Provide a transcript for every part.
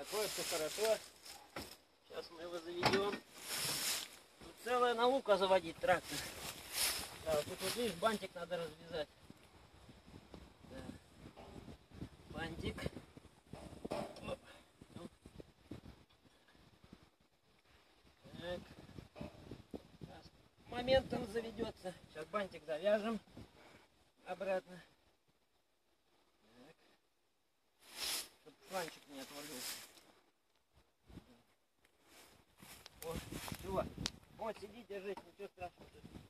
такое, все хорошо. Сейчас мы его заведем. Тут целая наука заводить трактор. Да, вот тут вот видишь, бантик надо развязать. Да. Бантик. Оп. Ну. Так. Сейчас моментом заведется. Сейчас бантик завяжем обратно. Так. Чтобы шланчик не отвалился. Вот, все. Вот, сиди, держись, ничего страшного.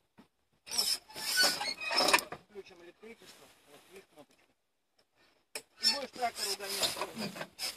Вот. Включим электричество. Вот, видишь кнопочку. И будешь трактор угонять.